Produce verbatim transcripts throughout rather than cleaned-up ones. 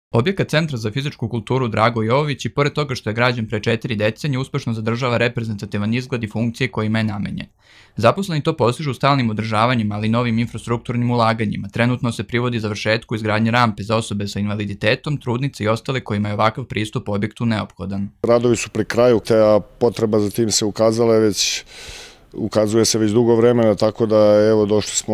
Objekat Centra za fizičku kulturu Drago Jovović i pored toga što je građen pre četiri decenije uspešno zadržava reprezentativan izgled i funkcije kojima je namenjen. Zaposleni to postižu stalnim održavanjem, ali i novim infrastrukturnim ulaganjima. Trenutno se privodi završetku izgradnje rampe za osobe sa invaliditetom, trudnice i ostale kojima je ovakav pristup objektu neophodan. Radovi su pri kraju, te potreba za tim se ukazala je već, ukazuje se već dugo vremena, tako da evo došli smo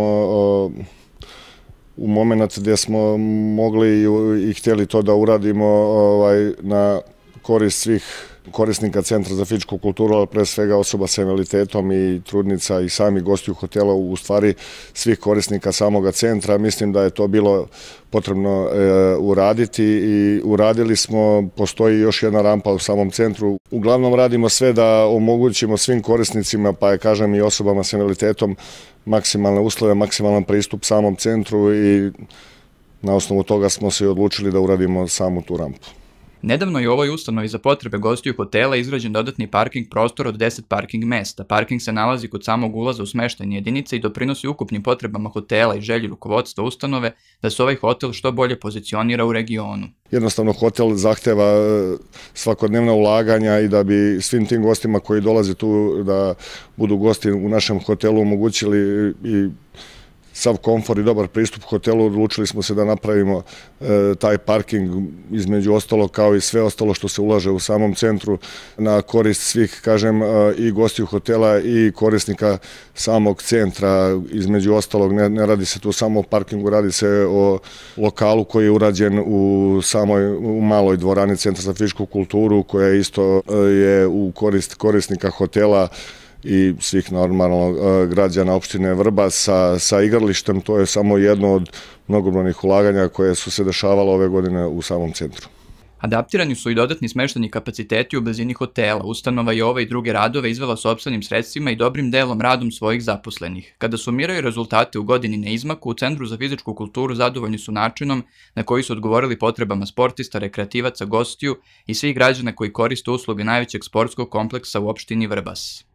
u moment gdje smo mogli i htjeli to da uradimo na korist svih korisnika Centra za fizičku kulturu, ali pre svega osoba sa invaliditetom i trudnica i sami gostiju hotela, u stvari svih korisnika samoga centra. Mislim da je to bilo potrebno uraditi i uradili smo. Postoji još jedna rampa u samom centru. Uglavnom radimo sve da omogućimo svim korisnicima, pa je kažem i osobama sa invaliditetom, maksimalne uslove, maksimalan pristup samom centru i na osnovu toga smo se i odlučili da uradimo samu tu rampu. Nedavno je u ovoj ustanovi za potrebe gostiju hotela izgrađen dodatni parking prostor od deset parking mesta. Parking se nalazi kod samog ulaza u smeštajne jedinice i doprinosi ukupnim potrebama hotela i želji rukovodstva ustanove da se ovaj hotel što bolje pozicionira u regionu. Jednostavno hotel zahteva svakodnevna ulaganja i da bi svim tim gostima koji dolaze tu da budu gosti u našem hotelu omogućili i sav komfor i dobar pristup hotelu, odlučili smo se da napravimo taj parking, između ostalo kao i sve ostalo što se ulaže u samom centru, na korist svih, kažem, i gostiju hotela i korisnika samog centra. Između ostalog, ne radi se tu samo o parkingu, radi se o lokalu koji je urađen u samoj u maloj dvorani Centra za fizičku kulturu, koja isto je u korist korisnika hotela i svih normalno građana opštine Vrbas sa igralištem. To je samo jedno od mnogobrojnih ulaganja koje su se dešavalo ove godine u samom centru. Adaptirani su i dodatni smeštajni kapaciteti u blizini hotela. Ustanova je ove i druge radove izvela sopstvenim sredstvima i dobrim delom radom svojih zaposlenih. Kada sumiraju rezultate u godini na izmaku, u Centru za fizičku kulturu zadovoljni su načinom na koji su odgovorili potrebama sportista, rekreativaca, gostiju i svih građana koji koriste usluge najvećeg sportskog kompleksa u opštini Vrbas.